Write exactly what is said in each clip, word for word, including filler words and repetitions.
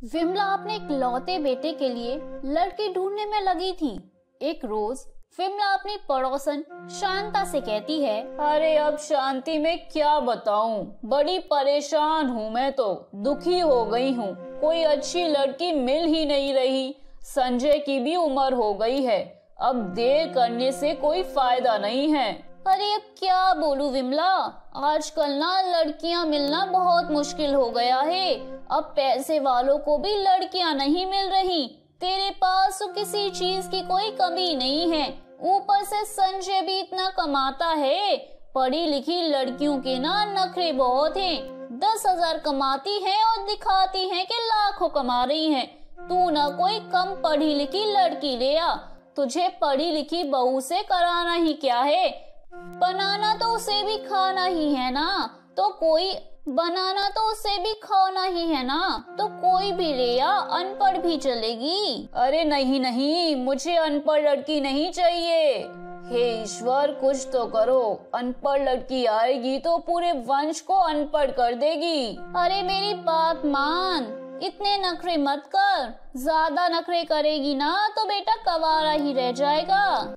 विमला अपने इकलौते बेटे के लिए लड़की ढूंढने में लगी थी। एक रोज विमला अपनी पड़ोसन शांता से कहती है, अरे अब शांति में क्या बताऊं, बड़ी परेशान हूँ, मैं तो दुखी हो गई हूँ। कोई अच्छी लड़की मिल ही नहीं रही। संजय की भी उम्र हो गई है, अब देर करने से कोई फायदा नहीं है। अरे अब क्या बोलूं विमला, आजकल ना लड़कियां मिलना बहुत मुश्किल हो गया है। अब पैसे वालों को भी लड़कियां नहीं मिल रही। तेरे पास तो किसी चीज की कोई कमी नहीं है, ऊपर से संजय भी इतना कमाता है। पढ़ी लिखी लड़कियों के ना नखरे बहुत हैं। दस हजार कमाती है और दिखाती है कि लाखों कमा रही है। तू ना कोई कम पढ़ी लिखी लड़की ले आ, तुझे पढ़ी लिखी बहू से कराना ही क्या है, बनाना तो उसे भी खाना ही है ना, तो कोई बनाना तो उसे भी खाना ही है ना, तो कोई भी ले आ, अनपढ़ भी चलेगी। अरे नहीं नहीं, मुझे अनपढ़ लड़की नहीं चाहिए। हे ईश्वर, कुछ तो करो। अनपढ़ लड़की आएगी तो पूरे वंश को अनपढ़ कर देगी। अरे मेरी बात मान, इतने नखरे मत कर। ज्यादा नखरे करेगी ना तो बेटा कवारा ही रह जाएगा।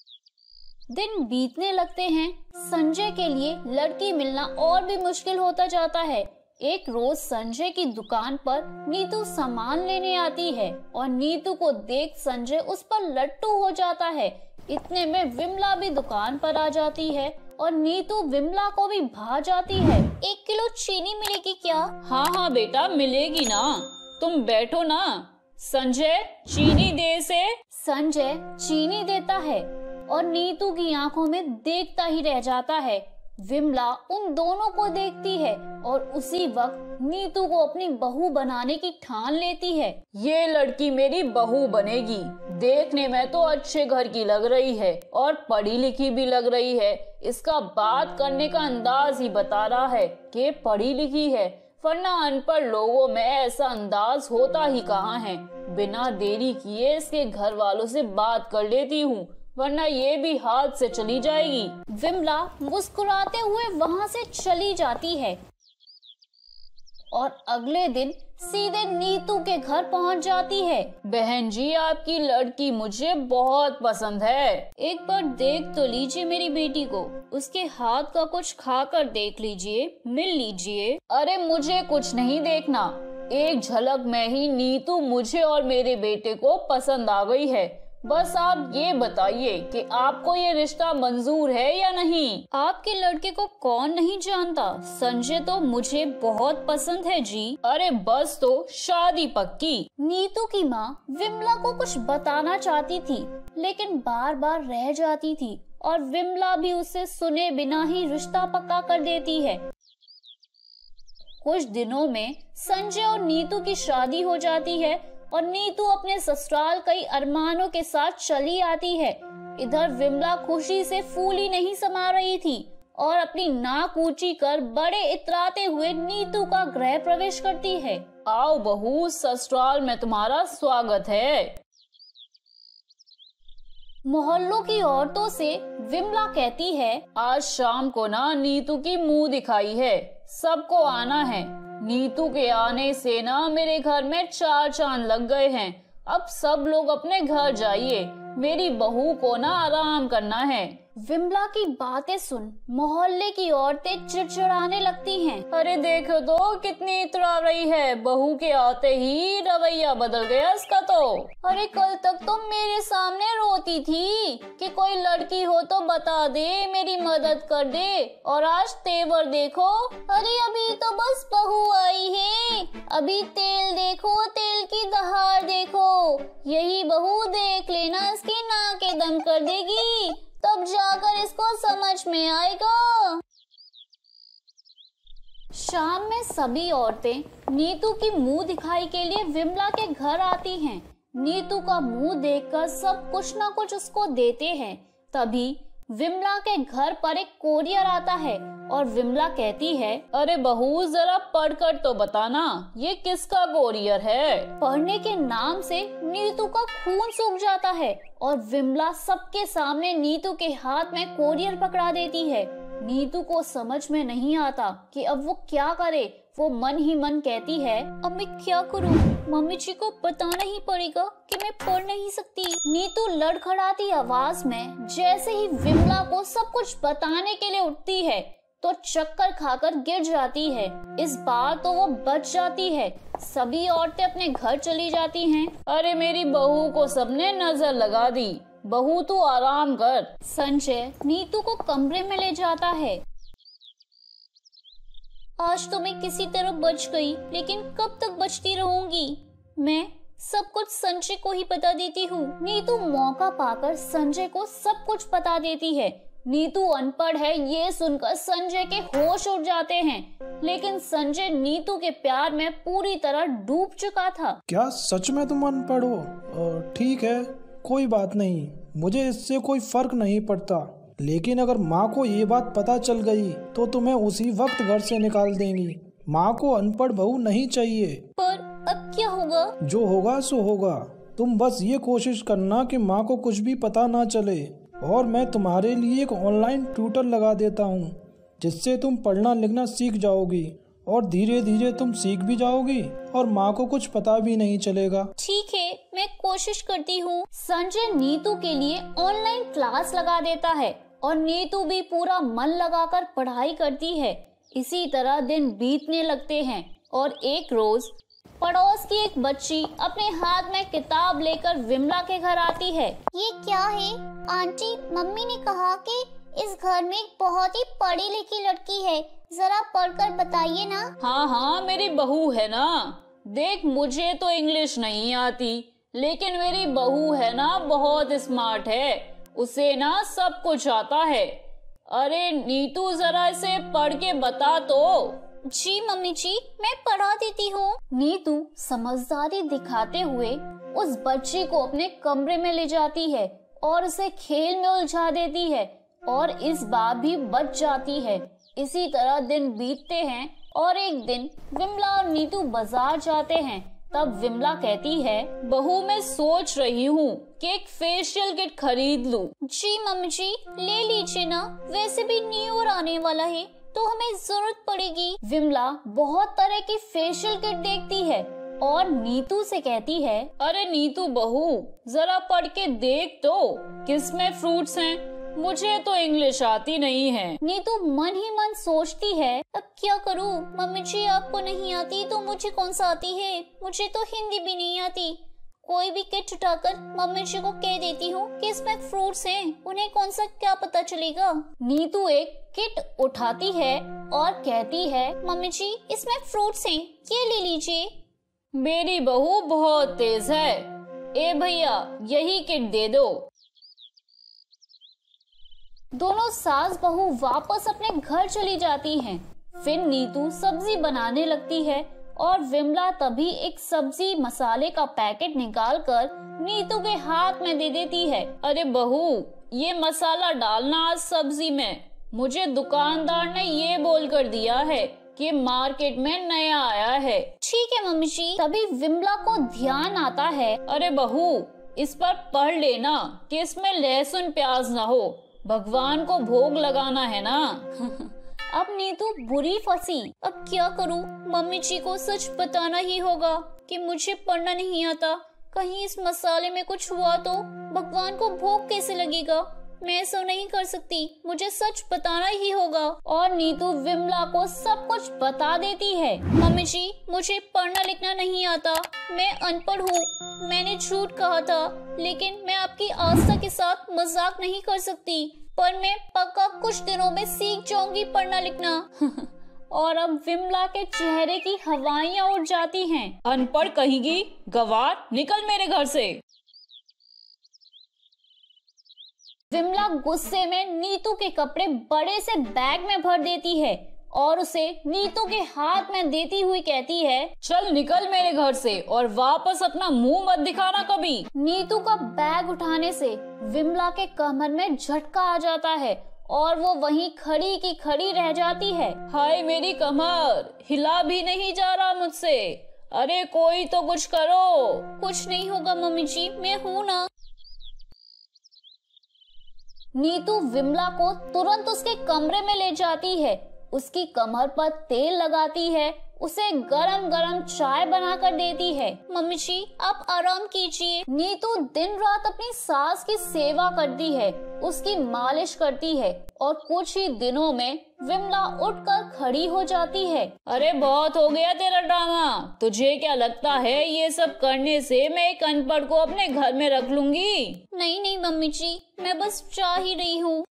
दिन बीतने लगते हैं। संजय के लिए लड़की मिलना और भी मुश्किल होता जाता है। एक रोज संजय की दुकान पर नीतू सामान लेने आती है और नीतू को देख संजय उस पर लट्टू हो जाता है। इतने में विमला भी दुकान पर आ जाती है और नीतू विमला को भी भा जाती है। एक किलो चीनी मिलेगी क्या? हाँ हाँ बेटा, मिलेगी ना, तुम बैठो ना। संजय, चीनी दे से। संजय चीनी देता है और नीतू की आंखों में देखता ही रह जाता है। विमला उन दोनों को देखती है और उसी वक्त नीतू को अपनी बहू बनाने की ठान लेती है। ये लड़की मेरी बहू बनेगी। देखने में तो अच्छे घर की लग रही है और पढ़ी लिखी भी लग रही है। इसका बात करने का अंदाज ही बता रहा है कि पढ़ी लिखी है, वरना अनपढ़ लोगों में ऐसा अंदाज होता ही कहाँ है। बिना देरी किए इसके घर वालों से बात कर लेती हूँ, वरना ये भी हाथ से चली जाएगी। विमला मुस्कुराते हुए वहाँ से चली जाती है और अगले दिन सीधे नीतू के घर पहुँच जाती है। बहन जी, आपकी लड़की मुझे बहुत पसंद है। एक बार देख तो लीजिए मेरी बेटी को, उसके हाथ का कुछ खाकर देख लीजिए, मिल लीजिए। अरे मुझे कुछ नहीं देखना, एक झलक में ही नीतू मुझे और मेरे बेटे को पसंद आ गई है। बस आप ये बताइए कि आपको ये रिश्ता मंजूर है या नहीं। आपके लड़के को कौन नहीं जानता, संजय तो मुझे बहुत पसंद है जी। अरे बस तो शादी पक्की। नीतू की माँ विमला को कुछ बताना चाहती थी, लेकिन बार बार रह जाती थी और विमला भी उसे सुने बिना ही रिश्ता पक्का कर देती है। कुछ दिनों में संजय और नीतू की शादी हो जाती है और नीतू अपने ससुराल कई अरमानों के साथ चली आती है। इधर विमला खुशी से फूली नहीं समा रही थी और अपनी नाक ऊंची कर बड़े इतराते हुए नीतू का गृह प्रवेश करती है। आओ बहू, ससुराल में तुम्हारा स्वागत है। मोहल्लों की औरतों से विमला कहती है, आज शाम को ना नीतू की मुंह दिखाई है, सबको आना है। नीतू के आने से ना मेरे घर में चार चांद लग गए हैं। अब सब लोग अपने घर जाइए, मेरी बहू को ना आराम करना है। विमला की बातें सुन मोहल्ले की औरतें चिड़चिड़ाने लगती हैं। अरे देखो तो कितनी इतरा रही है, बहू के आते ही रवैया बदल गया इसका तो। अरे कल तक तो मेरे सामने रोती थी कि कोई लड़की हो तो बता दे, मेरी मदद कर दे, और आज तेवर देखो। अरे अभी तो बस बहू आई है, अभी तेल देखो, तेल की दहाड़ देखो। यही बहू देख लेना इसकी नाके दम कर देगी, तब जाकर इसको समझ में आएगा। शाम में सभी औरतें नीतू की मुंह दिखाई के लिए विमला के घर आती हैं। नीतू का मुंह देखकर सब कुछ ना कुछ उसको देते हैं। तभी विमला के घर पर एक कोरियर आता है और विमला कहती है, अरे बहू जरा पढ़कर तो बताना, ये किसका कोरियर है। पढ़ने के नाम से नीतू का खून सूख जाता है और विमला सबके सामने नीतू के हाथ में कोरियर पकड़ा देती है। नीतू को समझ में नहीं आता कि अब वो क्या करे। वो मन ही मन कहती है, अब मैं क्या करूं? मम्मी जी को बताना ही पड़ेगा कि मैं पढ़ नहीं सकती। नीतू लड़खड़ाती आवाज में जैसे ही विमला को सब कुछ बताने के लिए उठती है तो चक्कर खाकर गिर जाती है। इस बार तो वो बच जाती है। सभी औरतें अपने घर चली जाती हैं। अरे मेरी बहू को सबने नजर लगा दी, बहू तू आराम कर। संजय नीतू को कमरे में ले जाता है। आज तो मैं किसी तरह बच गई, लेकिन कब तक बचती रहूंगी? मैं सब कुछ संजय को ही बता देती हूँ। नीतू मौका पाकर संजय को सब कुछ बता देती है। नीतू अनपढ़ है ये सुनकर संजय के होश उड़ जाते हैं, लेकिन संजय नीतू के प्यार में पूरी तरह डूब चुका था। क्या सच में तुम अनपढ़ हो? ठीक है, कोई बात नहीं, मुझे इससे कोई फर्क नहीं पड़ता, लेकिन अगर माँ को ये बात पता चल गई तो तुम्हें उसी वक्त घर से निकाल देंगी। माँ को अनपढ़ बहू नहीं चाहिए। पर अब क्या होगा? जो होगा सो होगा। तुम बस ये कोशिश करना कि माँ को कुछ भी पता ना चले, और मैं तुम्हारे लिए एक ऑनलाइन ट्यूटर लगा देता हूँ, जिससे तुम पढ़ना लिखना सीख जाओगी और धीरे धीरे तुम सीख भी जाओगी और माँ को कुछ पता भी नहीं चलेगा। ठीक है, मैं कोशिश करती हूँ। संजय नीतू के लिए ऑनलाइन क्लास लगा देता है और नीतू भी पूरा मन लगाकर पढ़ाई करती है। इसी तरह दिन बीतने लगते हैं और एक रोज पड़ोस की एक बच्ची अपने हाथ में किताब लेकर विमला के घर आती है। ये क्या है आंटी? मम्मी ने कहा कि इस घर में एक बहुत ही पढ़ी लिखी लड़की है, जरा पढ़कर बताइए ना। हाँ हाँ मेरी बहू है ना। देख मुझे तो इंग्लिश नहीं आती, लेकिन मेरी बहू है ना बहुत स्मार्ट है, उसे ना सब कुछ आता है। अरे नीतू जरा इसे पढ़ के बता तो। जी मम्मी जी, मैं पढ़ा देती हूँ। नीतू समझदारी दिखाते हुए उस बच्ची को अपने कमरे में ले जाती है और उसे खेल में उलझा देती है और इस बार भी बच जाती है। इसी तरह दिन बीतते हैं और एक दिन विमला और नीतू बाजार जाते हैं। तब विमला कहती है, बहू मैं सोच रही हूँ कि एक फेशियल किट खरीद लूं। जी मम्मी जी, ले लीजिए ना, वैसे भी न्यू ईयर आने वाला है तो हमें जरूरत पड़ेगी। विमला बहुत तरह की फेशियल किट देखती है और नीतू से कहती है, अरे नीतू बहू जरा पढ़ के देख तो, किसमें फ्रूट्स हैं? मुझे तो इंग्लिश आती नहीं है। नीतू मन ही मन सोचती है, अब क्या करूँ? मम्मी जी आपको नहीं आती तो मुझे कौन सा आती है? मुझे तो हिंदी भी नहीं आती। कोई भी किट उठाकर मम्मी जी को कह देती हूँ कि इसमें फ्रूट्स हैं, उन्हें कौन सा क्या पता चलेगा। नीतू एक किट उठाती है और कहती है, मम्मी जी इसमें फ्रूट्स हैं, ये ले लीजिए। मेरी बहू बहुत तेज है, ए भैया यही किट दे दो। दोनों सास बहू वापस अपने घर चली जाती हैं। फिर नीतू सब्जी बनाने लगती है और विमला तभी एक सब्जी मसाले का पैकेट निकालकर नीतू के हाथ में दे देती है। अरे बहू ये मसाला डालना आज सब्जी में, मुझे दुकानदार ने ये बोलकर दिया है कि मार्केट में नया आया है। ठीक है मम्मी जी। तभी विमला को ध्यान आता है, अरे बहू इस पर पढ़ लेना कि इसमें लहसुन प्याज ना हो, भगवान को भोग लगाना है ना। अब नीतू बुरी फंसी। अब क्या करूं? मम्मी जी को सच बताना ही होगा कि मुझे पढ़ना नहीं आता। कहीं इस मसाले में कुछ हुआ तो भगवान को भोग कैसे लगेगा? मैं ऐसा नहीं कर सकती, मुझे सच बताना ही होगा। और नीतू विमला को सब कुछ बता देती है। मम्मी जी मुझे पढ़ना लिखना नहीं आता, मैं अनपढ़ हूँ, मैंने झूठ कहा था, लेकिन मैं आपकी आस्था के साथ मजाक नहीं कर सकती, पर मैं पक्का कुछ दिनों में सीख जाऊंगी पढ़ना लिखना। और अब विमला के चेहरे की हवाइयां उड़ जाती हैं। अनपढ़ कहेगी, गवार निकल मेरे घर से। विमला गुस्से में नीतू के कपड़े बड़े से बैग में भर देती है और उसे नीतू के हाथ में देती हुई कहती है, चल निकल मेरे घर से और वापस अपना मुंह मत दिखाना कभी। नीतू का बैग उठाने से विमला के कमर में झटका आ जाता है और वो वहीं खड़ी की खड़ी रह जाती है। हाय मेरी कमर, हिला भी नहीं जा रहा मुझसे, अरे कोई तो कुछ करो। कुछ नहीं होगा मम्मी जी, मैं हूँ ना। नीतू विमला को तुरंत उसके कमरे में ले जाती है, उसकी कमर पर तेल लगाती है, उसे गरम गरम चाय बनाकर देती है। मम्मी जी आप आराम कीजिए। नीतू दिन रात अपनी सास की सेवा करती है, उसकी मालिश करती है और कुछ ही दिनों में विमला उठकर खड़ी हो जाती है। अरे बहुत हो गया तेरा ड्रामा। तुझे क्या लगता है ये सब करने से मैं एक अनपढ़ को अपने घर में रख लूंगी? नहीं नहीं मम्मी जी, मैं बस चाह ही रही हूँ।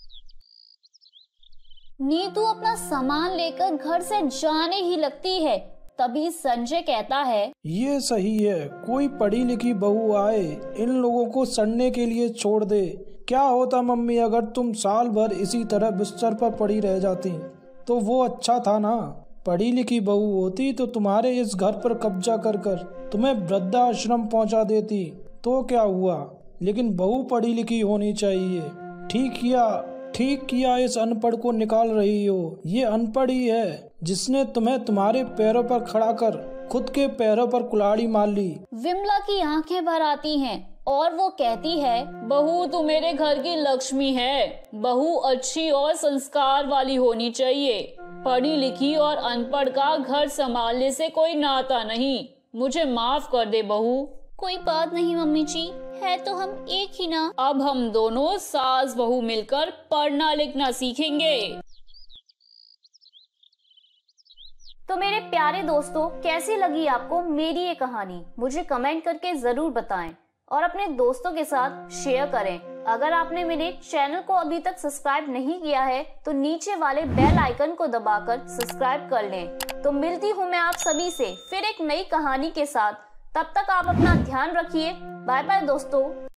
नीतू अपना सामान लेकर घर से जाने ही लगती है। तभी संजय कहता है, ये सही है, कोई पढ़ी लिखी बहू आए इन लोगों को सड़ने के लिए छोड़ दे। क्या होता मम्मी अगर तुम साल भर इसी तरह बिस्तर पर पड़ी रह जाती, तो वो अच्छा था ना। पढ़ी लिखी बहू होती तो तुम्हारे इस घर पर कब्जा कर कर तुम्हें वृद्धाश्रम पहुंचा देती, तो क्या हुआ। लेकिन बहू पढ़ी लिखी होनी चाहिए। ठीक किया ठीक किया इस अनपढ़ को निकाल रही हो। ये अनपढ़ ही है जिसने तुम्हें तुम्हारे पैरों पर खड़ा कर खुद के पैरों पर कुल्हाड़ी मार ली। विमला की आंखें भर आती हैं और वो कहती है, बहू तू मेरे घर की लक्ष्मी है। बहू अच्छी और संस्कार वाली होनी चाहिए। पढ़ी लिखी और अनपढ़ का घर संभालने से कोई नाता नहीं। मुझे माफ कर दे बहू। कोई बात नहीं मम्मी जी, है तो हम एक ही ना। अब हम दोनों सास बहू मिलकर पढ़ना लिखना सीखेंगे। तो मेरे प्यारे दोस्तों, कैसी लगी आपको मेरी ये कहानी? मुझे कमेंट करके जरूर बताएं और अपने दोस्तों के साथ शेयर करें। अगर आपने मेरे चैनल को अभी तक सब्सक्राइब नहीं किया है तो नीचे वाले बेल आइकन को दबाकर सब्सक्राइब कर लें। तो मिलती हूँ मैं आप सभी से फिर एक नई कहानी के साथ। तब तक आप अपना ध्यान रखिए। बाय बाय दोस्तों।